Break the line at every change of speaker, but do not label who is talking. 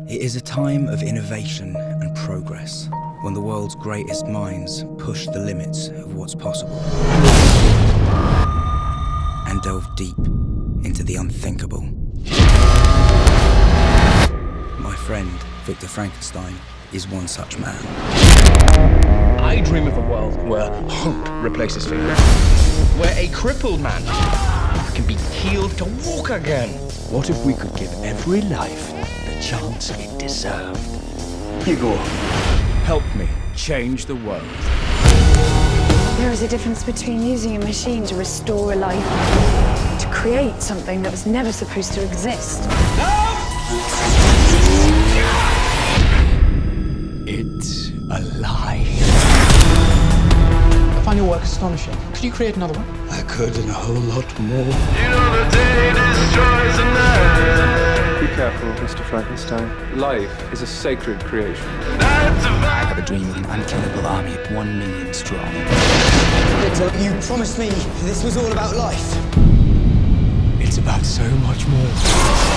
It is a time of innovation and progress, when the world's greatest minds push the limits of what's possible and delve deep into the unthinkable. My friend, Victor Frankenstein, is one such man.
I dream of a world where hope replaces fear, where a crippled man can be healed to walk again.
What if we could give every life the chance it deserved?
Igor,
help me change the world.
There is a difference between using a machine to restore a life, to create something that was never supposed to exist.
It's alive.
I find your work astonishing. Could you create another one?
I could and a whole lot more.
You know the day destroys the night.
Be careful, Mr. Frankenstein. Life is a sacred creation.
I have a dream of an unkillable army of 1 million strong.
Victor, you promised me this was all about life.
It's about so much more.